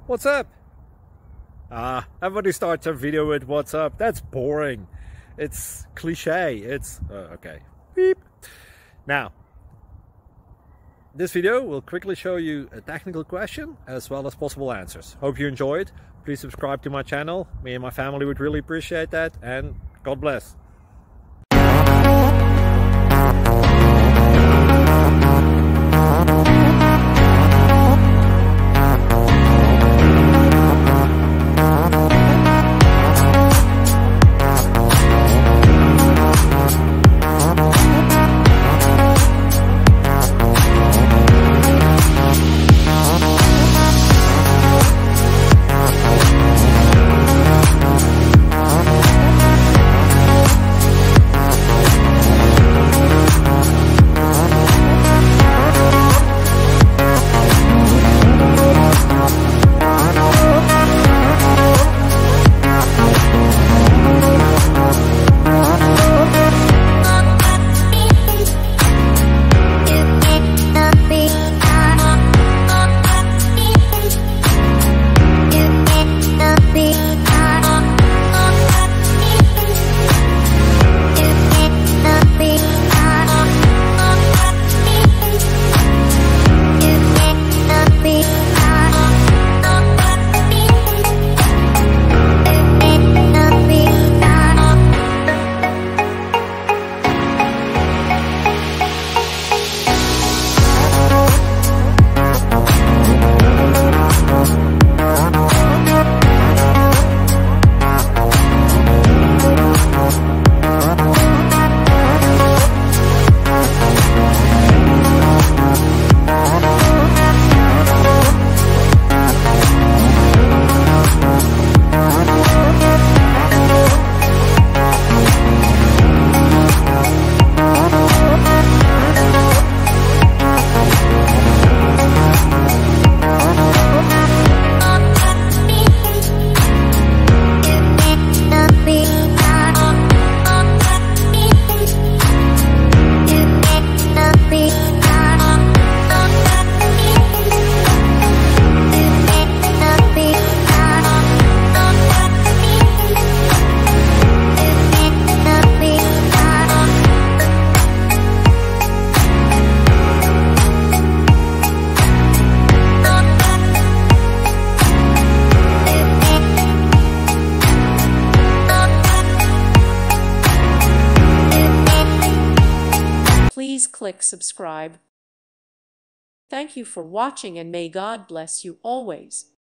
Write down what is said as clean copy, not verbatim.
What's up? Everybody starts a video with what's up. That's boring. It's cliche. It's okay. Beep. Now, this video will quickly show you a technical question as well as possible answers. Hope you enjoyed. Please subscribe to my channel. Me and my family would really appreciate that, and God bless. Please click subscribe. Thank you for watching, and may God bless you always.